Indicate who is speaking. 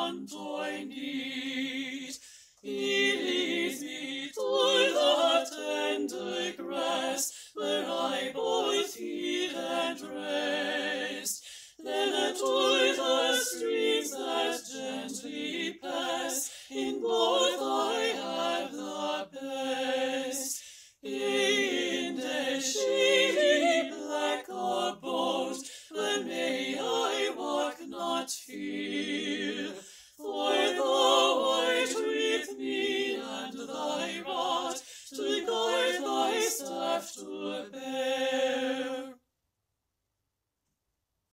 Speaker 1: want I need. He leads me to the tender grass, where I both feed and rest. Then to the streams that gently pass, in both I have the best. In the shady black abode, where may I walk not fear.